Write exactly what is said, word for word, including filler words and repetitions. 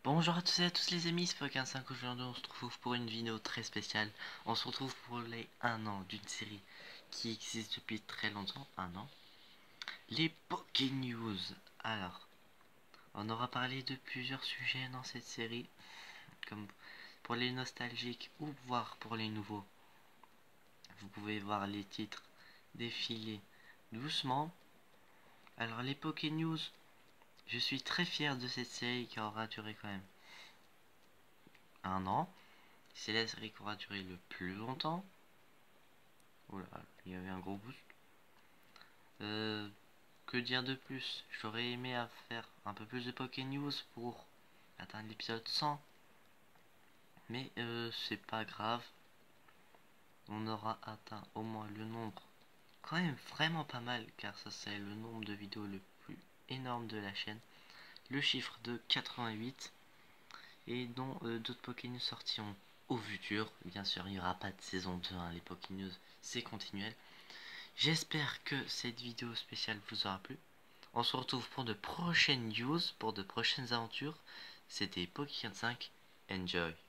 Bonjour à tous et à tous les amis, c'est Pokémon cinq. Aujourd'hui on se retrouve pour une vidéo très spéciale. On se retrouve pour les un an d'une série qui existe depuis très longtemps, un an. Les Poké News. Alors, on aura parlé de plusieurs sujets dans cette série, comme pour les nostalgiques ou voire pour les nouveaux. Vous pouvez voir les titres défiler doucement. Alors les Poké News, je suis très fier de cette série qui aura duré quand même un an. C'est la série qui aura duré le plus longtemps. Oula, il y avait un gros boost. Euh, que dire de plus? J'aurais aimé à faire un peu plus de Poké News pour atteindre l'épisode cent. Mais euh, c'est pas grave. On aura atteint au moins le nombre. Quand même vraiment pas mal, car ça c'est le nombre de vidéos le plus énorme de la chaîne. Le chiffre de quatre-vingt-huit. Et dont euh, d'autres Poké News sortiront au futur. Bien sûr, il n'y aura pas de saison deux, hein, les Poké News, c'est continuel. J'espère que cette vidéo spéciale vous aura plu. On se retrouve pour de prochaines news, pour de prochaines aventures. C'était Pokémon cinq. Enjoy!